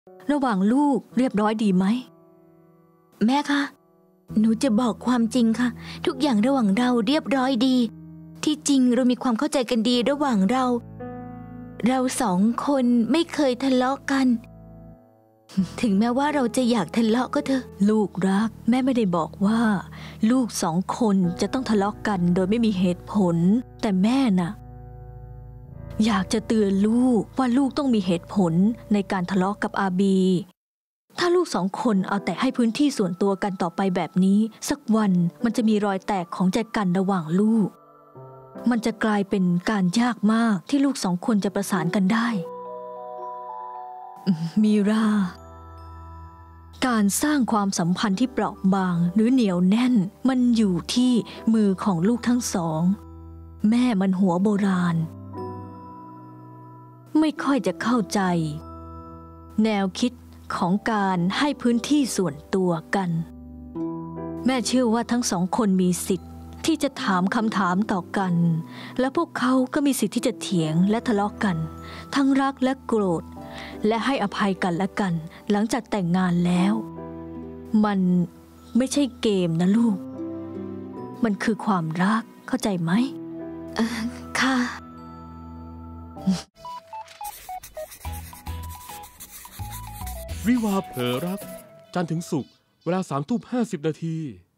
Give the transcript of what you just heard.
ระหว่างลูกเรียบร้อยดีไหมแม่คะหนูจะบอกความจริงค่ะทุกอย่างระหว่างเราเรียบร้อยดีที่จริงเรามีความเข้าใจกันดีระหว่างเราสองคนไม่เคยทะเลาะกันถึงแม้ว่าเราจะอยากทะเลาะก็เถอะลูกรักแม่ไม่ได้บอกว่าลูกสองคนจะต้องทะเลาะกันโดยไม่มีเหตุผลแต่แม่น่ะอยากจะเตือนลูกว่าลูกต้องมีเหตุผลในการทะเลาะกับอาบีถ้าลูกสองคนเอาแต่ให้พื้นที่ส่วนตัวกันต่อไปแบบนี้สักวันมันจะมีรอยแตกของใจกันระหว่างลูกมันจะกลายเป็นการยากมากที่ลูกสองคนจะประสานกันได้มีราการสร้างความสัมพันธ์ที่เปราะบางหรือเหนียวแน่นมันอยู่ที่มือของลูกทั้งสองแม่มันหัวโบราณไม่ค่อยจะเข้าใจแนวคิดของการให้พื้นที่ส่วนตัวกันแม่เชื่อว่าทั้งสองคนมีสิทธิ์ที่จะถามคำถามต่อกันและพวกเขาก็มีสิทธิ์ที่จะเถียงและทะเลาะกันทั้งรักและโกรธและให้อภัยกันและกันหลังจากแต่งงานแล้วมันไม่ใช่เกมนะลูกมันคือความรักเข้าใจไหมค่ะวิวาห์เผลอรักจันทร์ถึงศุกร์เวลา 3:50 นาที